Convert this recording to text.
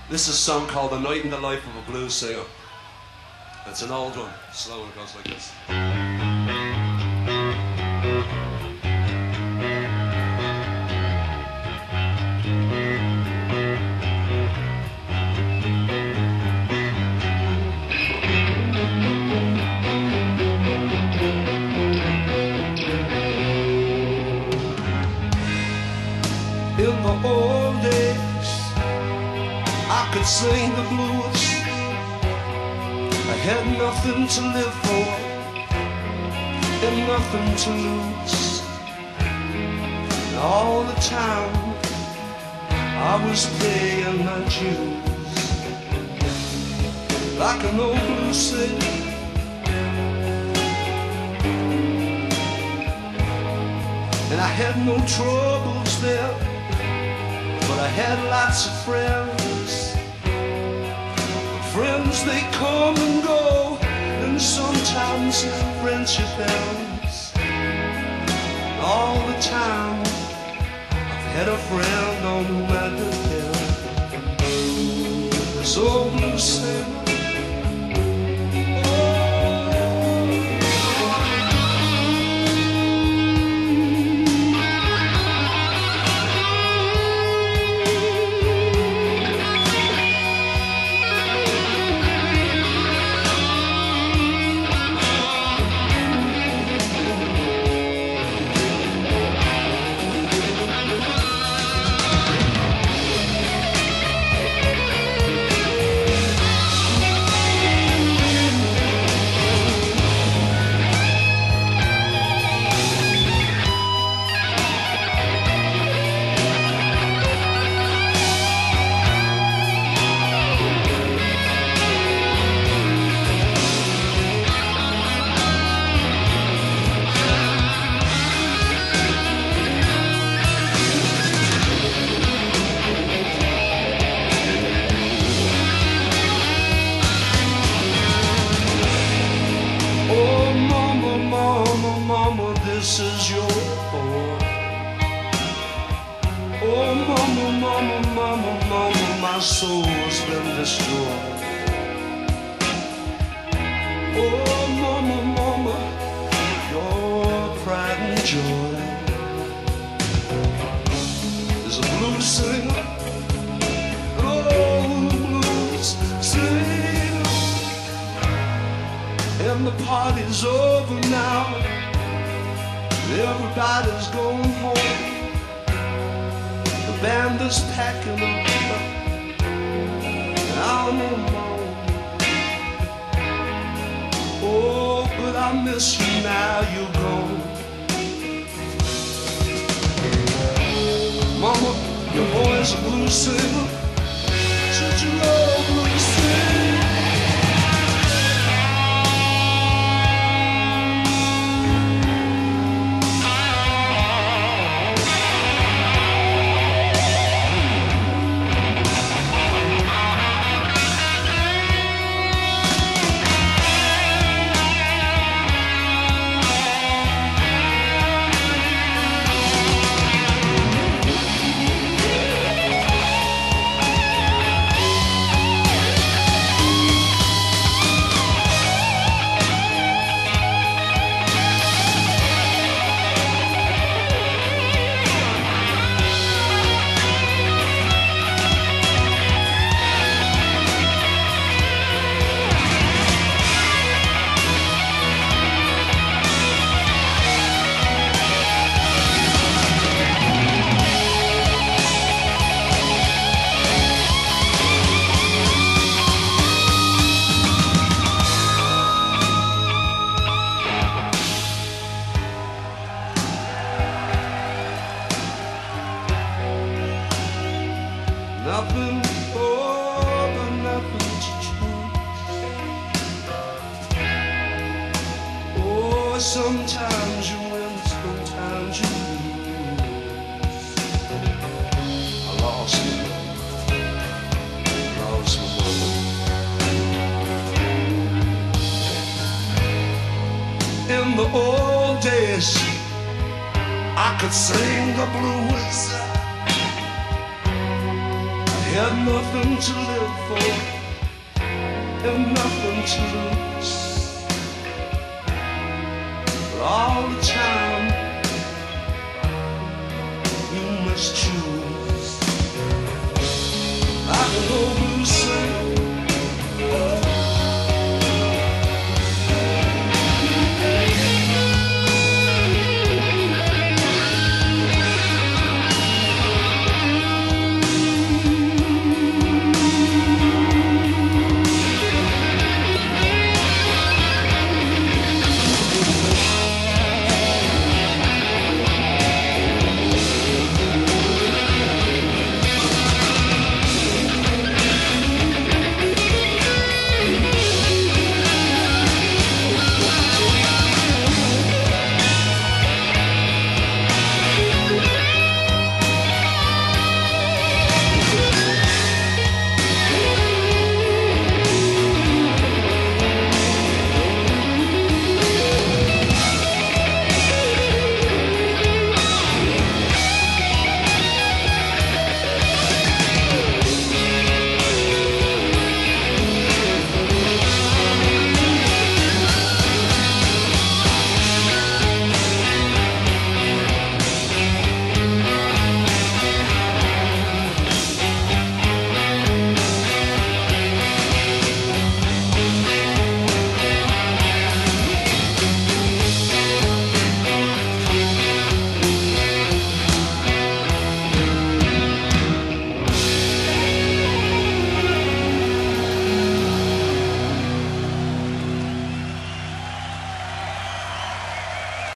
This is a song called "A Night in the Life of a Blues Singer." It's an old one, slow, and it goes like this. In the old days, I could sing the blues. I had nothing to live for and nothing to lose. And all the time I was paying my dues, like an old blues singer. And I had no troubles there, but I had lots of friends. Friends, they come and go, and sometimes friendship ends. All the time I've had a friend on my depend. So blue singer. This is your boy. Oh, mama, mama, mama, mama, my soul's been destroyed. Oh, mama, mama, your pride and joy. There's a blues singer, oh, blues singer, and the party's over now. Everybody's going home. The band is packing up, and I'm alone. Oh, but I miss you now you're gone. Mama, your boy's a blues singer. Such a old blues singer. Nothing, oh, but nothing to choose. Oh, sometimes you win, sometimes you lose. I lost my mama. In the old days, I could sing the blues. I had nothing to live before and nothing to lose. But all the time